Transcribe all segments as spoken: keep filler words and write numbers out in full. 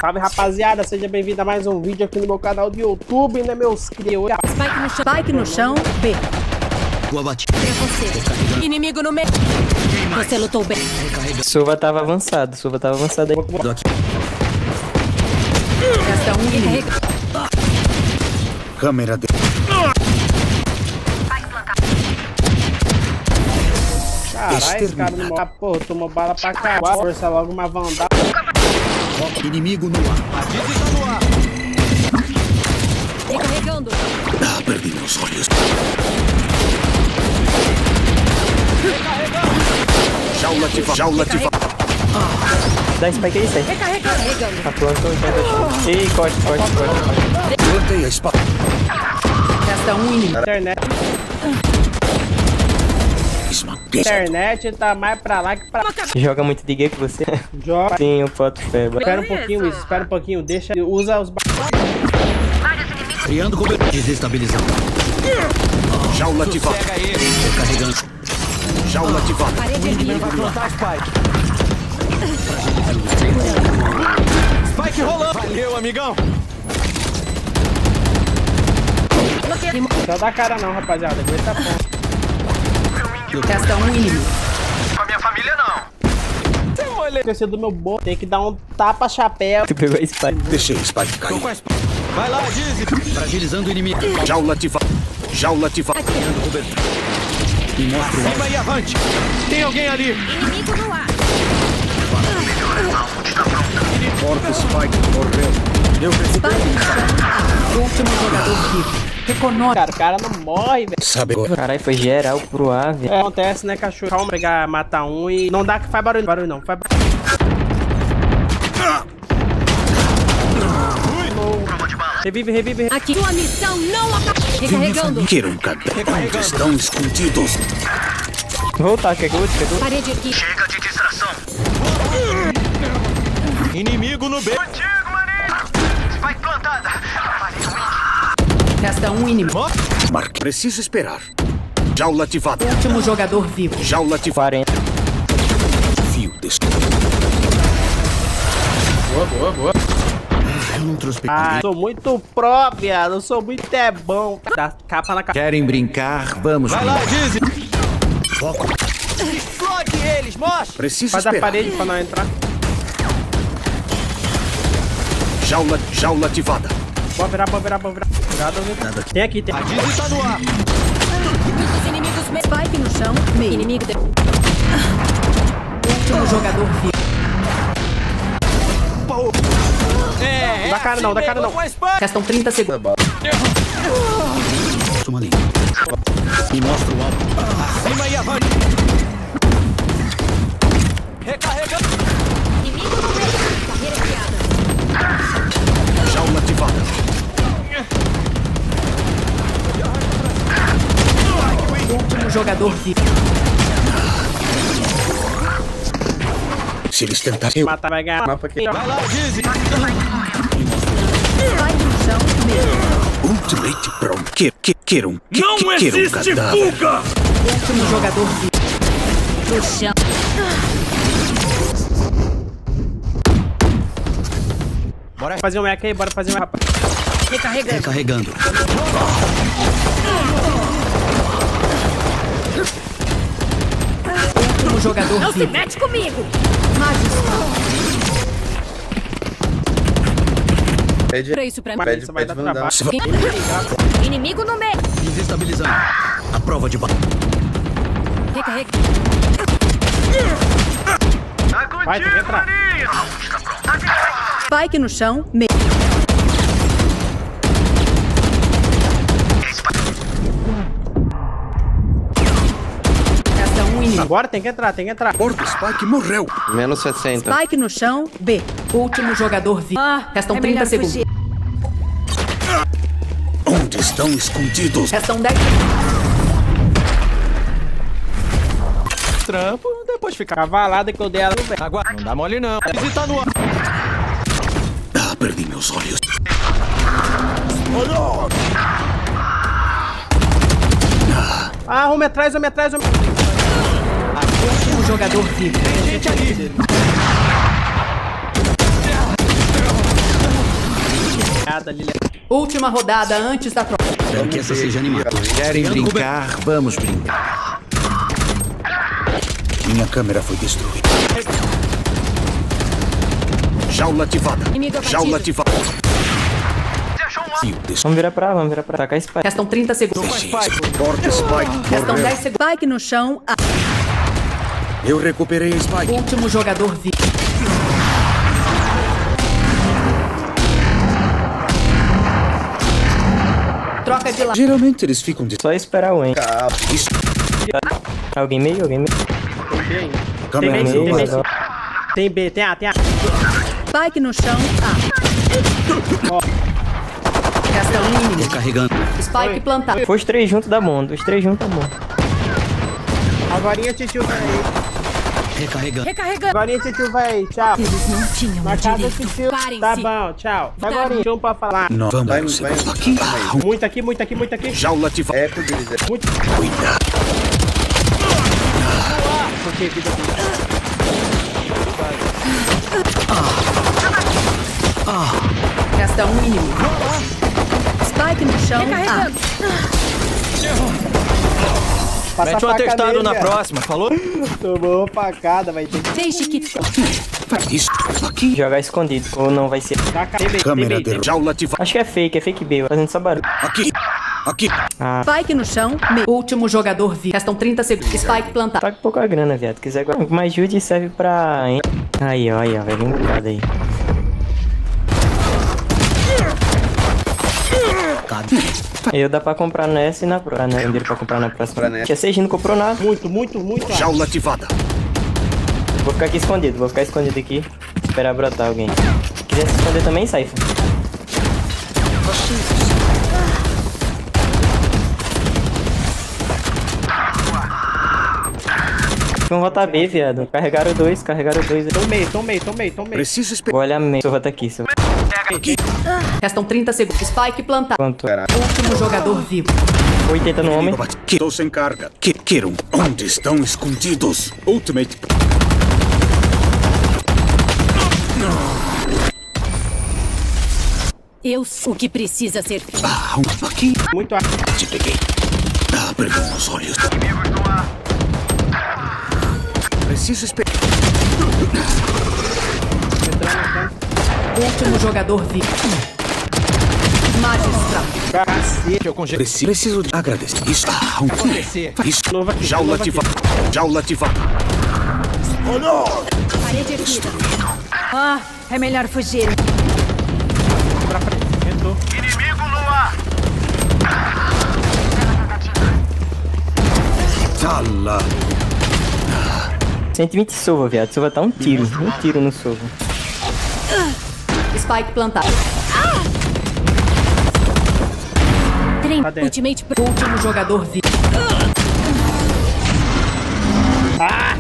Salve, rapaziada, seja bem-vindo a mais um vídeo aqui no meu canal do YouTube, né, meus crioulos? Spike no chão, Spike no chão, B. Boa bate. É você. Inimigo no meio. Você lutou bem. Sova tava avançado, Sova tava avançado aí. Gasta um e Câmera de... Caralho, esse cara não morre. Porra, tomou bala pra cá. Força logo uma vandal. Inimigo no ar. no ar. Recarregando. Ah, perdi meus olhos. Jaula ativa, jaula ativa. Dá spike aí, sai. Recarregando. Tá pronto, então. Ih, corte, corte, corte. Plantei a espada. Gasta um inimigo. Internet. Internet tá mais pra lá que pra lá. Joga muito de gay com você? Joga. Sim, eu boto fé. Espera um pouquinho, isso. Espera um pouquinho. Deixa. Usa os. Criando cobertura. Desestabilizando. Jaula ativada. Recarregando. Jaula ativada. Parede inimigo. Vai plantar Spike. Spike rolando. Valeu, amigão. Não dá cara não, rapaziada. Aguenta ponto. Gasta um inimigo. Com a minha família, não. Tem uma Esqueci do meu bolso. Tem que dar um tapa-chapéu. Tu pegou a spike. Deixei o Spike cair. Vai lá, Dizzy. Fragilizando o inimigo. Jaula ativada. Jaula ativada. Criando cobertura. Me mostra o Cima e avante. Tem alguém ali. Inimigo no ar. Porco Spike morreu. Eu preciso. Último jogador vivo. Reconhece. Cara, o cara não morre, velho. Sabe agora. Caralho, foi geral pro A, velho. É, acontece, né, cachorro? Calma, pegar, matar um e não dá que faz barulho. Barulho não, faz barulho. Revive, revive. Aqui. Sua missão não acabou. Recarregando. Queiram caber. Onde estão escondidos? Voltar, quer que eu volte? Quer que eu volte? Parede aqui. Chega de distração. Inimigo no B. Contigo, maninho. Spike plantada. Gasta um inimigo. Marque. Preciso esperar. Jaula ativada. Último jogador vivo. Jaula ativada. quarenta. Fio desse. Boa, boa, boa. Eu não trouxe Ah, sou muito pró, viado. Eu sou muito é bom. Dá capa na cara. Querem brincar? Vamos. Vai lá, Dizzy. Foco. Explode eles, mostra. Preciso Faz a esperar. parede pra não entrar. Jaula, jaula ativada. Pode virar, pode virar, pode virar. Cuidado, viu? Tem aqui, tem. A Dizzy tá no ar. Os inimigos. Spike no chão. Meio. Inimigo. De... Último jogador vivo. É, Dá cara não, dá cara não. Restam trinta segundos. Uma linha. Me mostra o alvo. Cima e avante. Recarregando. Inimigo no meio. Carreira criada. Jaula ativada. Último jogador vivo. Se eles tentarem. Eu... Matar, vai ganhar. Mapa aqui. Vai lá, Dizzy. Spike no chão. Meio. Ultimate pronto. Que, que, queiram. Que, Não que, queiram existe cadáver. fuga. Último jogador vivo. No chão. Bora fazer um meca aí, bora fazer um meca. Recarregando. Recarregando. Último jogador vivo. Não se mete comigo. Magistral. Pede, Pra isso pra mim. pede, Isso vai pede dar Vandal. trabalho. Inimigo no meio. Desestabilizando. A prova de bala. Recarrega. Vai, tem que entrar. Spike no chão. Meio. Gasta um inimigo. Agora tem que entrar, tem que entrar. Porco Spike morreu. Menos sessenta. Spike no chão. B. Último jogador vivo. Restam trinta segundos. Onde estão escondidos? Restam dez. Trampo, depois fica. Cavalada que eu dei ela no velho. Agora, não dá mole não. Dizzy tá no ar. Ah, perdi meus olhos. Ah, homem atrás, homem atrás, homem. Último jogador vivo. Tem gente ali. ali. Última rodada antes da troca. Quero que essa seja animada. Querem brincar? Vamos brincar. Minha câmera foi destruída. Jaula ativada. Inimigo abatido. Jaula ativada. Vamos virar pra lá, vamos virar pra lá. Tacar Spike. Restam trinta segundos. Porta Spike. Restam Morreu. dez segundos. Spike no chão. A... Eu recuperei a Spike. Último jogador vivo. Troca de lado. Geralmente eles ficam de... Só esperar o N. Isso. Alguém meio, alguém meio. Tem B ainda. Câmera Tem B, tem B. derrubada. Tem B, tem A, tem A. Spike no chão. A. Resta um inimigo. Carregando. Spike plantado. Foi os três juntos da Mondo. Os três juntos da Mondo. A varinha titio vai aí. Recarregando. Recarregando. Varinha titio vai aí, tchau. Eles não tinham Marcado direito. titio. Parem-se. Tá bom, tchau. Varinha, um pra falar. Não, vamos. Vai, vai. Aqui. Muito aqui, muito aqui, muito aqui. Jaula ativada. É pro deles. É. Muito. Cuidado. Por que vida aqui? Resta um inimigo. Spike no chão. A. Passa Mete um a faca atestado nele, na velho. próxima, falou? Tomou facada, vai ter que Deixe que... Isso. Aqui. Jogar escondido. Ou não vai ser. tacar. Tem B, tem Câmera B, tem de B. jaula ativada. Acho que é fake, é fake B. Fazendo só barulho. Aqui. Aqui. Spike no chão. Me... Último jogador vivo. Restam trinta segundos. Spike plantado. Tá com pouca grana, viado. Quiser agora. Mas Jude serve pra. Aí, ó, aí, ó. Vai vir um bocado aí. Eu dá pra comprar nessa e na próxima. Né? Dinheiro pra comprar na próxima. Pra nessa. Que a C G não comprou nada. Muito, muito, muito. A. Jaula ativada. Vou ficar aqui escondido. Vou ficar escondido aqui. Esperar brotar alguém. Se quiser se esconder também, sai. Vamos voltar B, viado. Carregaram dois, carregaram dois. Tomei, tomei, tomei, tomei. Preciso esperar. Vou olhar meio. Só tá aqui. Só... Aqui. Restam trinta segundos. Spike plantado. Quanto? Último jogador vivo. oitenta no homem. Estou sem carga. Que queiram? Onde estão escondidos? Ultimate. Eu sou o que precisa ser feito. Ah, um aqui. Muito A. Te peguei. Abre os olhos. Preciso esperar. Último jogador vivo. Magistral. Cacete, eu congelei. Preciso, preciso de agradecer. Isso. Ah, um... Isso. Novo aqui, Jaula novo aqui. ativada. Jaula ativada. Parede aqui. Ah, é melhor fugir. Pra frente. Entrou. Inimigo no ar. Tala. cento e vinte sova, viado. Sova tá um tiro. Um tiro no sova. Spike plantado. Tá dentro. Ultimate Pro. Último jogador vivo. Ah!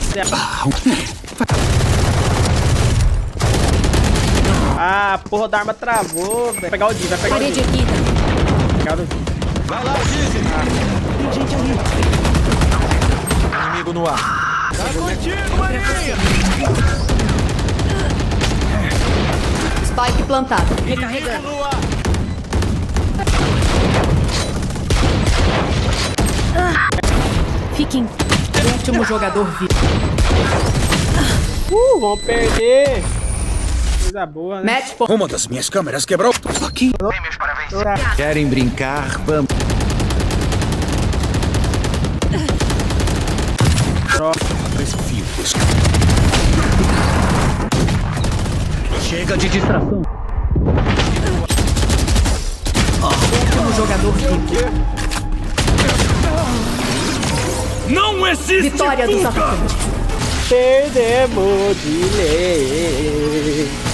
Ah, porra da arma travou, velho. Vai pegar o D, vai pegar Parede o D. aqui. Pegar o D. Vai lá, Gizzy. Tem gente ali. Inimigo no ar. Tá contigo, maninha. Spike plantado. Recarregando. No ar. Fiquem. Último jogador vivo. Uh, vamos perder. Coisa boa, né? Match point. Uma das minhas câmeras quebrou. Aqui. Tem meus parabéns. Querem brincar? Vamos. Desafio. Chega de distração. Último jogador vivo. Não existe Vitória dos atacantes. Perdemos de lei.